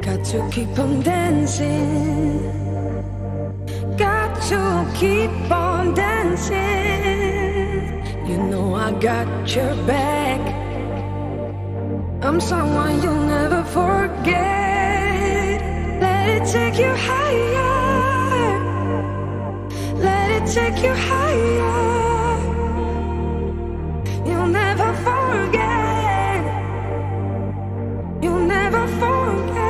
Got to keep on dancing. Got to keep on dancing. You know I got your back. I'm someone you'll never forget. Let it take you higher. Let it take you higher. You'll never forget. You'll never forget.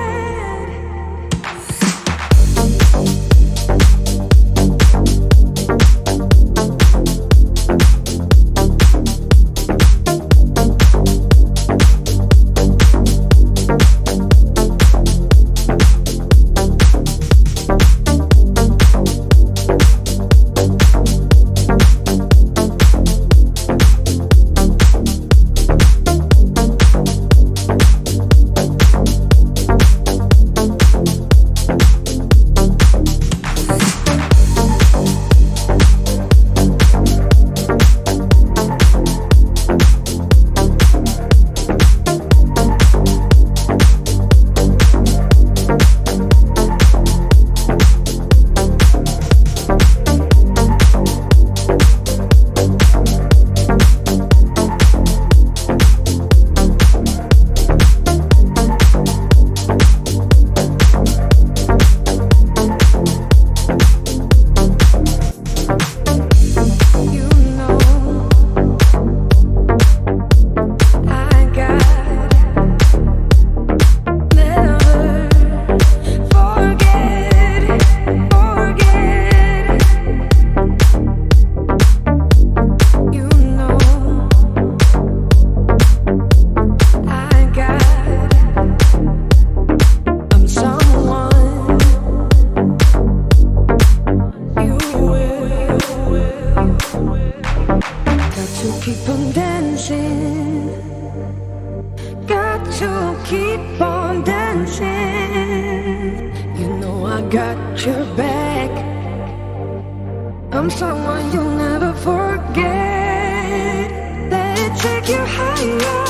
Keep on dancing. Got to keep on dancing. You know I got your back. I'm someone you'll never forget. Let it take you higher.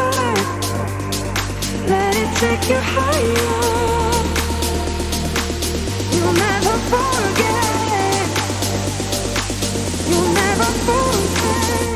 Let it take you higher. You'll never forget. You'll never forget.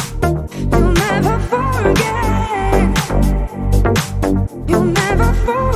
You'll never forget. You'll never forget.